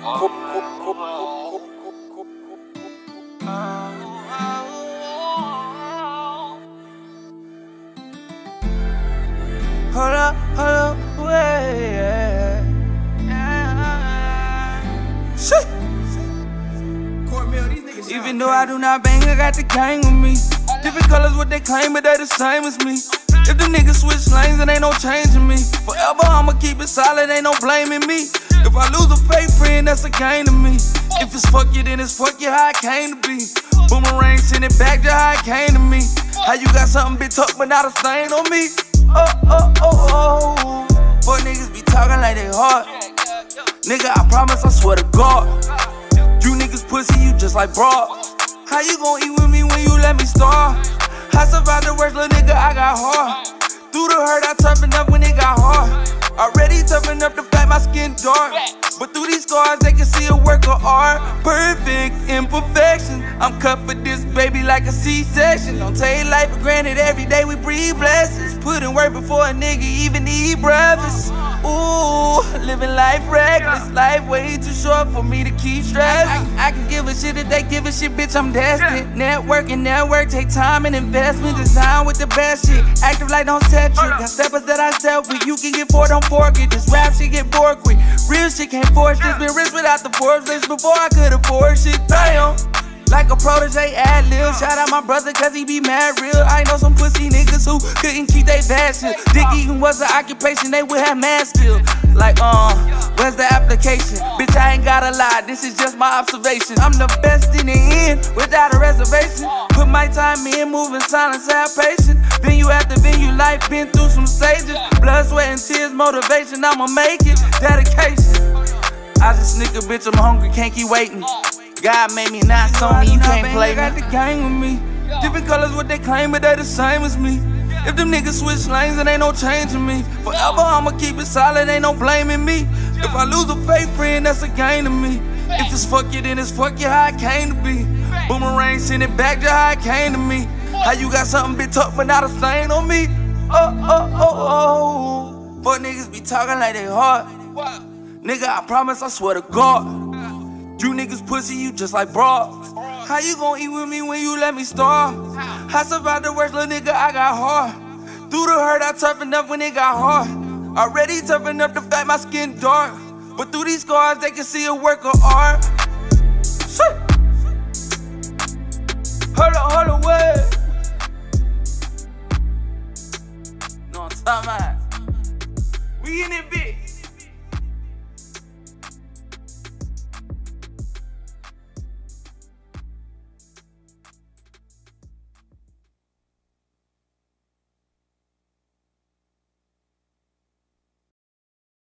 Hold up, wait. Shit. Even though I do not bang, I got the gang with me. Different colors, what they claim, but they the same as me. If the niggas switch lanes, then ain't no changing me. Forever I'ma keep it solid, ain't no blaming me. If I lose a fake friend, that's a gain to me. If it's fuck you, then it's fuck you how it came to be. Boomerang, send it back to how it came to me. How you got something bit tucked, but not a stain on me. Oh. Boy, niggas be talking like they hard. Nigga, I promise, I swear to God. You niggas pussy, you just like broad. How you gon' eat with me when you let me starve? I survived the worst, little nigga, I got hard. Through the hurt, I toughened up when it got hard. Already toughened up the fact my skin dark. But through these scars, they can see a work of art. Perfect imperfection. I'm cut for this baby like a C-section. Don't take life for granted, every day we breathe blessings. Put in work before a nigga even eat breakfast. Ooh, living life reckless. Life way too short for me to keep stressing. I can give a shit if they give a shit, bitch, I'm destined. Network, take time and investment. Design with the best shit. Active like don't set you. Got steppers that I step with. You can get for, don't forget. This rap shit get bored quick. Real shit can't force this. Been rich without the Forbes list before I could afford shit. Damn. Like a protege ad lib. Shout out my brother cause he be mad real. I know some pussy niggas who couldn't keep they bad shit. Dick eating was an occupation, they would have mad skill. Like, where's the application? Bitch, I ain't gotta lie, this is just my observation. I'm the best in the end, without a reservation. Put my time in, moving silence, have patience. Venue after venue, life been through some stages. Blood, sweat, and tears, motivation, I'ma make it. Dedication. I just snicker, bitch, I'm hungry, can't keep waiting. God made me not so me, you can't play me. I got the gang with me. Different colors, what they claim, but they the same as me. If them niggas switch lanes, then ain't no changing me. Forever I'ma keep it solid, ain't no blaming me. If I lose a fake friend, that's a gain to me. If it's fuck you, then it's fuck you how it came to be. Boomerang, send it back to how it came to me. How you got something bit tucked, but not a stain on me. Oh. Fuck niggas be talking like they hard. Nigga, I promise, I swear to God. You niggas pussy, you just like broad. How you gon' eat with me when you let me starve? I survived the worst, little nigga, I got hard. Through the hurt, I toughened up when it got hard. Already toughened up the fact my skin dark. But through these scars, they can see a work of art. Shit. Hold up, wait. No, I'm talking about. We in it, bitch.